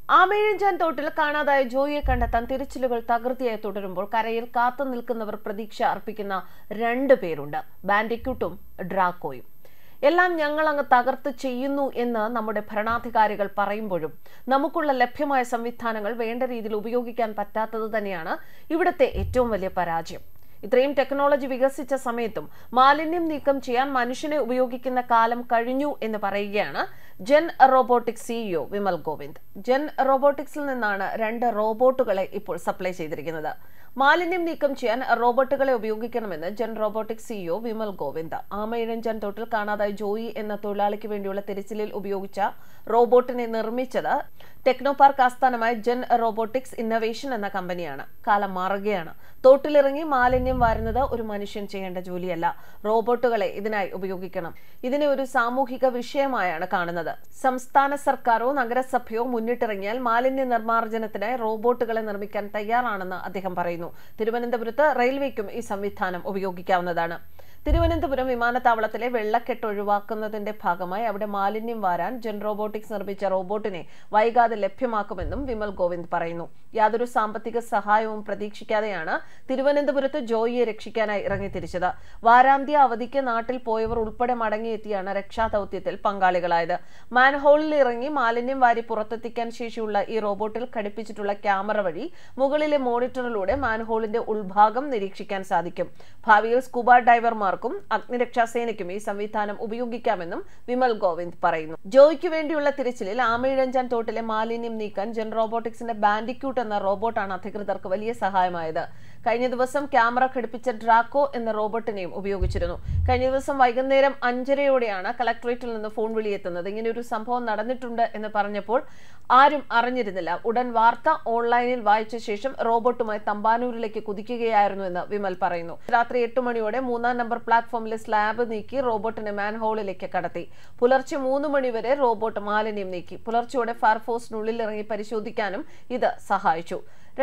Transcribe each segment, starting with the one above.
ആമയിഴഞ്ചാൻ തോട്ടിൽ കാണാതായ ജോയിയെ കണ്ടെത്താൻ തിരച്ചിലുകൾ തകൃതിയായി തുടരുമ്പോൾ കരയിൽ കാത്തു നിൽക്കുന്നവർ പ്രതീക്ഷ അർപ്പിക്കുന്ന 2 പേരുണ്ട്, ബാൻഡിക്യൂട്ടും ഡ്രാക്കോയും. എല്ലാം ഞങ്ങൾ അങ്ങ് തകർത്ത് ചെയ്യുന്നു എന്ന് നമ്മുടെ ഭരണാധികാരികൾ പറയുമ്പോഴും നമുക്കുള്ള ലഭ്യമായ സംവിധാനങ്ങൾ വേണ്ട രീതിയിൽ ഉപയോഗിക്കാൻ പറ്റാത്തത് തന്നെയാണ് ഇവിടുത്തെ ഏറ്റവും വലിയ പരാജയം. ഇത്രയും ടെക്നോളജി വികസിച്ച സമയത്തും മാലിന്യം നീക്കം ചെയ്യാൻ മനുഷ്യനെ ഉപയോഗിക്കുന്ന കാലം കഴിഞ്ഞു എന്ന് പറയുകയാണ് ജെൻ റോബോട്ടിക്സ് സിഇഒ വിമൽ ഗോവിന്ദ്. ജെൻ റോബോട്ടിക്സിൽ നിന്നാണ് 2 റോബോട്ടുകളെ ഇപ്പോൾ സപ്ലൈ ചെയ്തിരിക്കുന്നത്. മാലിന്യം നീക്കം ചെയ്യാൻ റോബോട്ടുകളെ ഉപയോഗിക്കണമെന്ന് ജെൻ റോബോട്ടിക്സ് സിഇഒ വിമൽ ഗോവിന്ദ്. ആമയിഴഞ്ചാൻ തോട്ടിൽ കാണാതായ ജോയി എന്ന തൊഴിലാളിക്ക് വേണ്ടിയുള്ള തിരച്ചിലിൽ ഉപയോഗിച്ച റോബോട്ടിനെ നിർമ്മിച്ചത് ടെക്നോ പാർക്ക് ആസ്ഥാനമായ ജെൻ റോബോട്ടിക്സ് ഇന്നൊവേഷൻ എന്ന കമ്പനിയാണ്. കാലം മാറുകയാണ്. തോട്ടിലിറങ്ങി മാലിന്യം വാരുന്നത് ഒരു മനുഷ്യൻ ചെയ്യേണ്ട ജോലിയല്ല. റോബോട്ടുകളെ ഇതിനായി ഉപയോഗിക്കണം. ഇതിനെ ഒരു സാമൂഹിക വിഷയമായാണ് കാണുന്നത്. സംസ്ഥാന സർക്കാരോ നഗരസഭയോ മുന്നിട്ടിറങ്ങിയാൽ മാലിന്യ നിർമ്മാർജ്ജനത്തിനായി റോബോട്ടുകളെ നിർമ്മിക്കാൻ തയ്യാറാണെന്ന് അദ്ദേഹം പറയുന്നു. തിരുവനന്തപുരത്ത് റെയിൽവേക്കും ഈ സംവിധാനം ഉപയോഗിക്കാവുന്നതാണ്. തിരുവനന്തപുരം വിമാനത്താവളത്തിലെ വെള്ളക്കെട്ട് ഒഴിവാക്കുന്നതിന്റെ ഭാഗമായി അവിടെ മാലിന്യം വാരാൻ ജെൻ റോബോട്ടിക്സ് നിർമ്മിച്ച റോബോട്ടിനെ വൈകാതെ ലഭ്യമാക്കുമെന്നും വിമൽ ഗോവിന്ദ് പറയുന്നു. യാതൊരു സാമ്പത്തിക സഹായവും പ്രതീക്ഷിക്കാതെയാണ് തിരുവനന്തപുരത്ത് ജോയിയെ രക്ഷിക്കാനായി ഇറങ്ങിത്തിരിച്ചത്. വാരാന്ത്യ അവധിക്ക് നാട്ടിൽ പോയവർ ഉൾപ്പെടെ മടങ്ങിയെത്തിയാണ് രക്ഷാദൌത്യത്തിൽ പങ്കാളികളായത്. മാൻഹോളിൽ ഇറങ്ങി മാലിന്യം വാരി പുറത്തെത്തിക്കാൻ ശേഷിയുള്ള ഈ റോബോട്ടിൽ ഘടിപ്പിച്ചിട്ടുള്ള ക്യാമറ വഴി മുകളിലെ മോണിറ്ററിലൂടെ മാൻഹോളിന്റെ ഉൾഭാഗം നിരീക്ഷിക്കാൻ സാധിക്കും. ഭാവിയിൽ സ്കൂബ ഡൈവർമാർ അഗ്നിരക്ഷാസേനയ്ക്കും ഈ സംവിധാനം ഉപയോഗിക്കാമെന്നും വിമൽ ഗോവിന്ദ് പറയുന്നു. ജോയിക്ക് വേണ്ടിയുള്ള തിരച്ചിലിൽ ആമയിഴഞ്ചാൻ തോട്ടിലെ മാലിന്യം നീക്കാൻ ജെൻ റോബോട്ടിക്സിന്റെ ബാൻഡിക്യൂട്ട് എന്ന റോബോട്ടാണ് അധികൃതർക്ക് വലിയ സഹായമായത്. കഴിഞ്ഞ ദിവസം ക്യാമറ ഘടിപ്പിച്ച ഡ്രാക്കോ എന്ന റോബോട്ടിനെയും ഉപയോഗിച്ചിരുന്നു. കഴിഞ്ഞ ദിവസം വൈകുന്നേരം 5:30യോടെയാണ് കളക്ടറേറ്റിൽ നിന്ന് ഫോൺ വിളിയെത്തുന്നത്. ഇങ്ങനെ ഒരു സംഭവം നടന്നിട്ടുണ്ട് എന്ന് പറഞ്ഞപ്പോൾ ആരും അറിഞ്ഞിരുന്നില്ല. ഉടൻ വാർത്ത ഓൺലൈനിൽ വായിച്ച ശേഷം റോബോട്ടുമായി തമ്പാനൂരിലേക്ക് കുതിക്കുകയായിരുന്നു എന്ന് വിമൽ പറയുന്നു. രാത്രി 8 മണിയോടെ 3-ാം നമ്പർ പ്ലാറ്റ്ഫോമിലെ സ്ലാബ് നീക്കി റോബോട്ടിനെ മാൻഹോളിലേക്ക് കടത്തി. പുലർച്ചെ 3 മണിവരെ റോബോട്ട് മാലിന്യം നീക്കി. പുലർച്ചെയോടെ ഫയർഫോഴ്സിനുള്ളിൽ ഇറങ്ങി പരിശോധിക്കാനും ഇത് സഹായിച്ചു.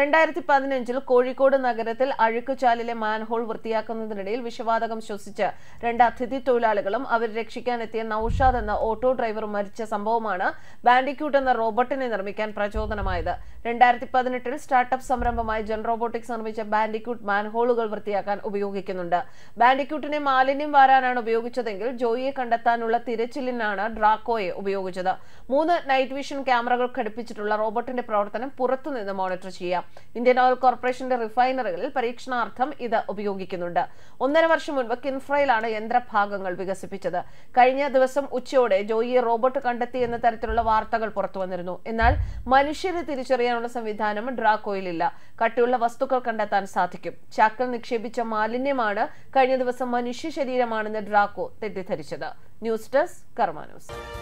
2015-ൽ കോഴിക്കോട് നഗരത്തിൽ അഴുക്കുചാലിലെ മാൻഹോൾ വൃത്തിയാക്കുന്നതിനിടയിൽ വിഷവാതകം ശ്വസിച്ച് 2 അതിഥി തൊഴിലാളികളും അവർ രക്ഷിക്കാനെത്തിയ നൌഷാദ് എന്ന ഓട്ടോ ഡ്രൈവറും മരിച്ച സംഭവമാണ് ബാൻഡിക്യൂട്ട് എന്ന റോബോട്ടിനെ നിർമ്മിക്കാൻ പ്രചോദനമായത്. 2018-ൽ സ്റ്റാർട്ടപ്പ് സംരംഭമായ ജെൻ റോബോട്ടിക്സ് നിർമ്മിച്ച ബാൻഡിക്യൂട്ട് മാൻഹോളുകൾ വൃത്തിയാക്കാൻ ഉപയോഗിക്കുന്നുണ്ട്. ബാൻഡിക്യൂട്ടിനെ മാലിന്യം വാരാനാണ് ഉപയോഗിച്ചതെങ്കിൽ ജോയിയെ കണ്ടെത്താനുള്ള തിരച്ചിലിനാണ് ഡ്രാക്കോയെ ഉപയോഗിച്ചത്. 3 നൈറ്റ് വിഷൻ ക്യാമറകൾ ഘടിപ്പിച്ചിട്ടുള്ള റോബോട്ടിന്റെ പ്രവർത്തനം പുറത്തുനിന്ന് മോണിറ്റർ ചെയ്യാം. ഇന്ത്യൻ ഓയിൽ കോർപ്പറേഷന്റെ റിഫൈനറികളിൽ പരീക്ഷണാർത്ഥം ഇത് ഉപയോഗിക്കുന്നുണ്ട്. 1.5 വർഷം മുൻപ് കിൻഫ്രയിലാണ് യന്ത്രഭാഗങ്ങൾ വികസിപ്പിച്ചത്. കഴിഞ്ഞ ദിവസം ഉച്ചയോടെ ജോയിയെ റോബോട്ട് കണ്ടെത്തി എന്ന തരത്തിലുള്ള വാർത്തകൾ പുറത്തുവന്നിരുന്നു. എന്നാൽ മനുഷ്യരെ തിരിച്ചറിയാനുള്ള സംവിധാനം ഡ്രാക്കോയിലില്ല. കട്ടിയുള്ള വസ്തുക്കൾ കണ്ടെത്താൻ സാധിക്കും. ചാക്കിൽ നിക്ഷേപിച്ച മാലിന്യമാണ് കഴിഞ്ഞ ദിവസം മനുഷ്യ ശരീരമാണെന്ന് ഡ്രാക്കോ തെറ്റിദ്ധരിച്ചത്. News desk Karma news.